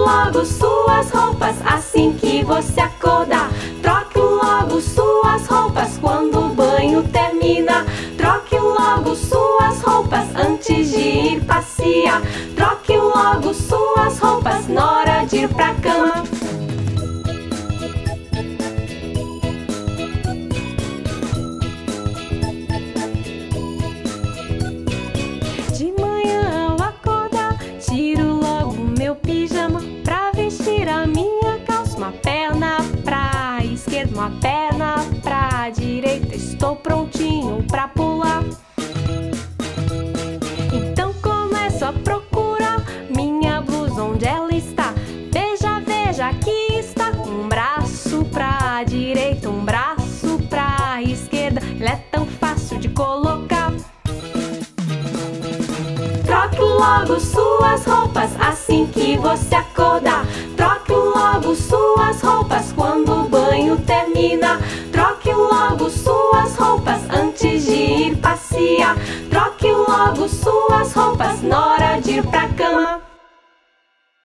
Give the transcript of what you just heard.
logo suas roupas assim que você acordar. Troque logo suas roupas quando o banho termina. Troque logo suas roupas antes de ir passear. Troque logo suas roupas na hora de ir pra cama. De manhã ao acordar, tiro logo meu pijama pra vestir a minha calça. Uma perna pra esquerda, uma perna pra direita. Estou prontinho pra pular. Então começo a procurar minha blusa, onde ela está. Veja, veja, aqui está. Um braço pra direita, um braço pra esquerda. Ela é tão fácil de colocar. Troque logo suas roupas assim